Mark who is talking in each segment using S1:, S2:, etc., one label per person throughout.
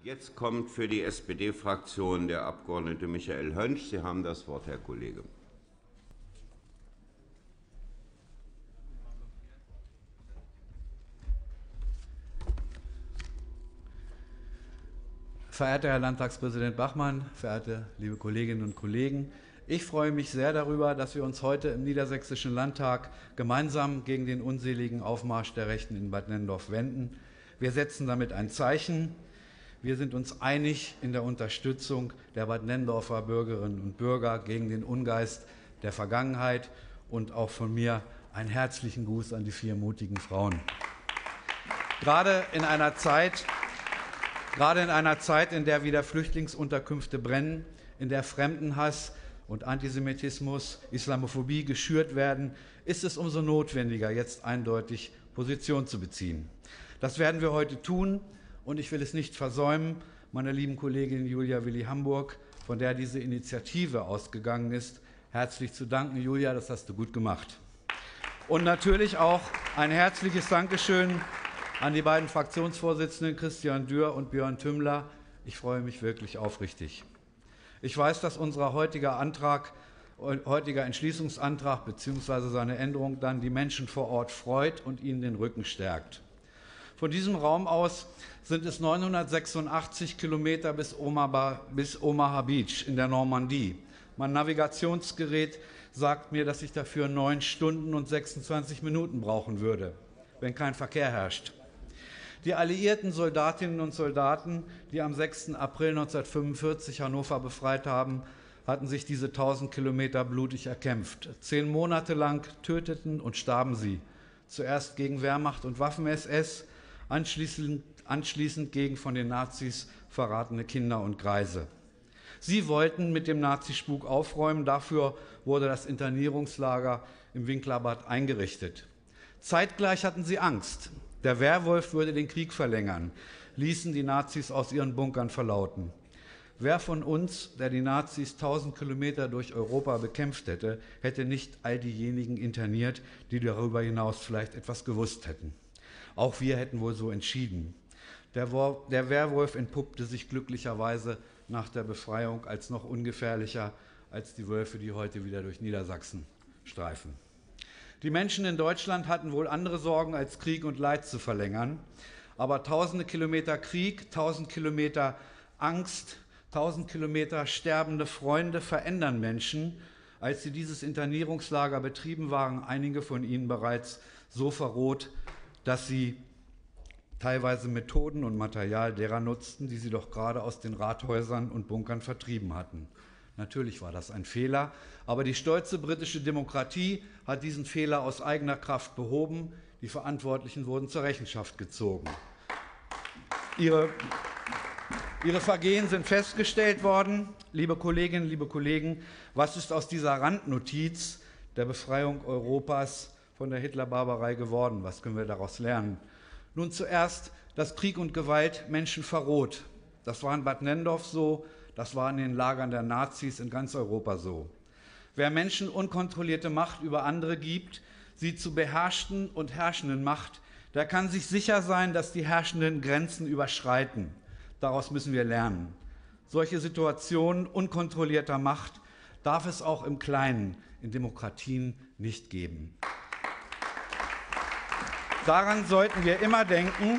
S1: Jetzt kommt für die SPD-Fraktion der Abgeordnete Michael Hönsch. Sie haben das Wort, Herr Kollege.
S2: Verehrter Herr Landtagspräsident Bachmann, verehrte liebe Kolleginnen und Kollegen, ich freue mich sehr darüber, dass wir uns heute im Niedersächsischen Landtag gemeinsam gegen den unseligen Aufmarsch der Rechten in Bad Nenndorf wenden. Wir setzen damit ein Zeichen. Wir sind uns einig in der Unterstützung der Bad Nenndorfer Bürgerinnen und Bürger gegen den Ungeist der Vergangenheit und auch von mir einen herzlichen Gruß an die 4 mutigen Frauen. Gerade in einer Zeit, in der wieder Flüchtlingsunterkünfte brennen, in der Fremdenhass und Antisemitismus, Islamophobie geschürt werden, ist es umso notwendiger, jetzt eindeutig Position zu beziehen. Das werden wir heute tun, und ich will es nicht versäumen, meiner lieben Kollegin Julia Willi-Hamburg, von der diese Initiative ausgegangen ist, herzlich zu danken. Julia, das hast du gut gemacht. Und natürlich auch ein herzliches Dankeschön an die beiden Fraktionsvorsitzenden Christian Dürr und Björn Tümmler. Ich freue mich wirklich aufrichtig. Ich weiß, dass unser heutiger Entschließungsantrag bzw. seine Änderung dann die Menschen vor Ort freut und ihnen den Rücken stärkt. Von diesem Raum aus sind es 986 Kilometer bis Omaha Beach in der Normandie. Mein Navigationsgerät sagt mir, dass ich dafür 9 Stunden und 26 Minuten brauchen würde, wenn kein Verkehr herrscht. Die alliierten Soldatinnen und Soldaten, die am 6. April 1945 Hannover befreit haben, hatten sich diese 1000 Kilometer blutig erkämpft. 10 Monate lang töteten und starben sie. Zuerst gegen Wehrmacht und Waffen-SS, anschließend gegen von den Nazis verratene Kinder und Greise. Sie wollten mit dem Nazispuk aufräumen. Dafür wurde das Internierungslager im Winklerbad eingerichtet. Zeitgleich hatten sie Angst. Der Werwolf würde den Krieg verlängern, ließen die Nazis aus ihren Bunkern verlauten. Wer von uns, der die Nazis 1000 Kilometer durch Europa bekämpft hätte, hätte nicht all diejenigen interniert, die darüber hinaus vielleicht etwas gewusst hätten. Auch wir hätten wohl so entschieden. Der Werwolf entpuppte sich glücklicherweise nach der Befreiung als noch ungefährlicher als die Wölfe, die heute wieder durch Niedersachsen streifen. Die Menschen in Deutschland hatten wohl andere Sorgen, als Krieg und Leid zu verlängern. Aber tausende Kilometer Krieg, 1000 Kilometer Angst, 1000 Kilometer sterbende Freunde verändern Menschen. Als sie dieses Internierungslager betrieben, waren einige von ihnen bereits so verroht, dass sie teilweise Methoden und Material derer nutzten, die sie doch gerade aus den Rathäusern und Bunkern vertrieben hatten. Natürlich war das ein Fehler, aber die stolze britische Demokratie hat diesen Fehler aus eigener Kraft behoben. Die Verantwortlichen wurden zur Rechenschaft gezogen. Ihre Vergehen sind festgestellt worden. Liebe Kolleginnen, liebe Kollegen, was ist aus dieser Randnotiz der Befreiung Europas von der Hitlerbarbarei geworden? Was können wir daraus lernen? Nun zuerst, dass Krieg und Gewalt Menschen verroht. Das war in Bad Nenndorf so. Das war in den Lagern der Nazis in ganz Europa so. Wer Menschen unkontrollierte Macht über andere gibt, sie zu beherrschten und Herrschenden macht, der kann sich sicher sein, dass die Herrschenden Grenzen überschreiten. Daraus müssen wir lernen. Solche Situationen unkontrollierter Macht darf es auch im Kleinen in Demokratien nicht geben. Daran sollten wir immer denken,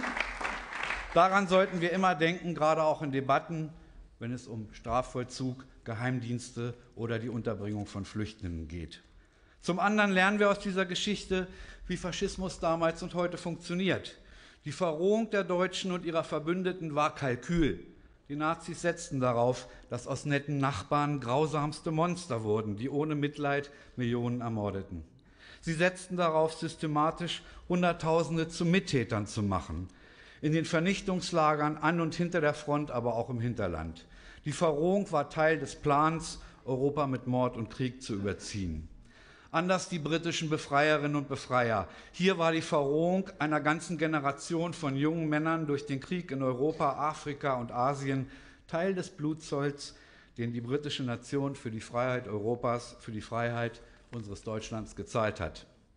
S2: gerade auch in Debatten, wenn es um Strafvollzug, Geheimdienste oder die Unterbringung von Flüchtlingen geht. Zum anderen lernen wir aus dieser Geschichte, wie Faschismus damals und heute funktioniert. Die Verrohung der Deutschen und ihrer Verbündeten war Kalkül. Die Nazis setzten darauf, dass aus netten Nachbarn grausamste Monster wurden, die ohne Mitleid Millionen ermordeten. Sie setzten darauf, systematisch Hunderttausende zu Mittätern zu machen. In den Vernichtungslagern an und hinter der Front, aber auch im Hinterland. Die Verrohung war Teil des Plans, Europa mit Mord und Krieg zu überziehen. Anders die britischen Befreierinnen und Befreier. Hier war die Verrohung einer ganzen Generation von jungen Männern durch den Krieg in Europa, Afrika und Asien Teil des Blutzolls, den die britische Nation für die Freiheit Europas, für die Freiheit unseres Deutschlands gezahlt hat.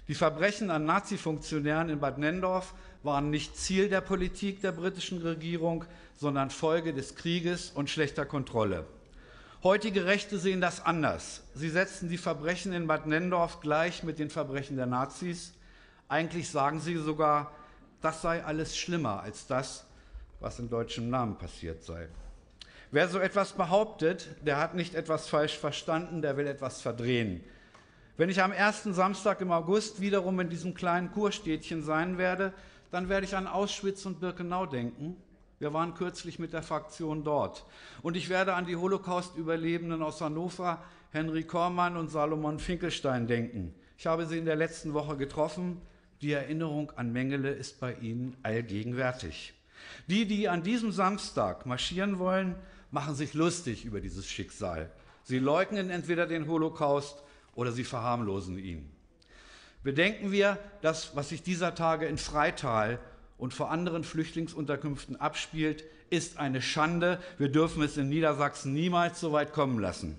S2: Die Verbrechen an Nazi-Funktionären in Bad Nenndorf waren nicht Ziel der Politik der britischen Regierung, sondern Folge des Krieges und schlechter Kontrolle. Heutige Rechte sehen das anders. Sie setzen die Verbrechen in Bad Nenndorf gleich mit den Verbrechen der Nazis. Eigentlich sagen sie sogar, das sei alles schlimmer als das, was in deutschem Namen passiert sei. Wer so etwas behauptet, der hat nicht etwas falsch verstanden, der will etwas verdrehen. Wenn ich am ersten Samstag im August wiederum in diesem kleinen Kurstädtchen sein werde, dann werde ich an Auschwitz und Birkenau denken. Wir waren kürzlich mit der Fraktion dort. Und ich werde an die Holocaust-Überlebenden aus Hannover, Henry Kormann und Salomon Finkelstein denken. Ich habe sie in der letzten Woche getroffen. Die Erinnerung an Mengele ist bei ihnen allgegenwärtig. Die an diesem Samstag marschieren wollen, machen sich lustig über dieses Schicksal. Sie leugnen entweder den Holocaust oder sie verharmlosen ihn. Bedenken wir, das, was sich dieser Tage in Freital und vor anderen Flüchtlingsunterkünften abspielt, ist eine Schande. Wir dürfen es in Niedersachsen niemals so weit kommen lassen.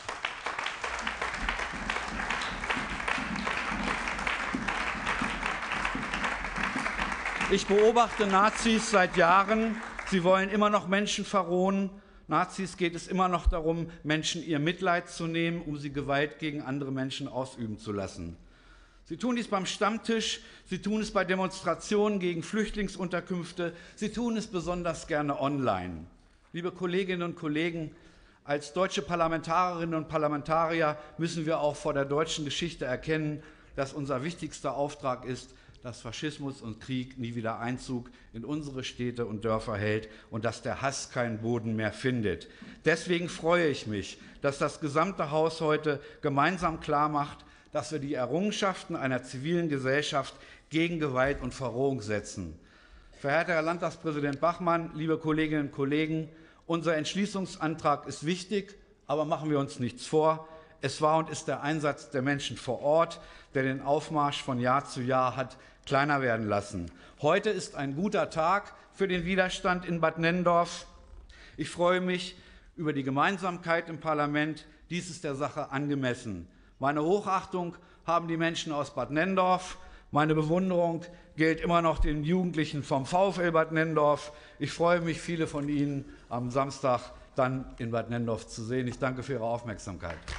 S2: Ich beobachte Nazis seit Jahren. Sie wollen immer noch Menschen verrohen. Nazis geht es immer noch darum, Menschen ihr Mitleid zu nehmen, um sie Gewalt gegen andere Menschen ausüben zu lassen. Sie tun dies beim Stammtisch, sie tun es bei Demonstrationen gegen Flüchtlingsunterkünfte, sie tun es besonders gerne online. Liebe Kolleginnen und Kollegen, als deutsche Parlamentarierinnen und Parlamentarier müssen wir auch vor der deutschen Geschichte erkennen, dass unser wichtigster Auftrag ist, dass Faschismus und Krieg nie wieder Einzug in unsere Städte und Dörfer hält und dass der Hass keinen Boden mehr findet. Deswegen freue ich mich, dass das gesamte Haus heute gemeinsam klarmacht, dass wir die Errungenschaften einer zivilen Gesellschaft gegen Gewalt und Verrohung setzen. Verehrter Herr Landtagspräsident Bachmann, liebe Kolleginnen und Kollegen, unser Entschließungsantrag ist wichtig, aber machen wir uns nichts vor. Es war und ist der Einsatz der Menschen vor Ort, der den Aufmarsch von Jahr zu Jahr hat kleiner werden lassen. Heute ist ein guter Tag für den Widerstand in Bad Nenndorf. Ich freue mich über die Gemeinsamkeit im Parlament. Dies ist der Sache angemessen. Meine Hochachtung haben die Menschen aus Bad Nenndorf. Meine Bewunderung gilt immer noch den Jugendlichen vom VfL Bad Nenndorf. Ich freue mich, viele von Ihnen am Samstag dann in Bad Nenndorf zu sehen. Ich danke für Ihre Aufmerksamkeit.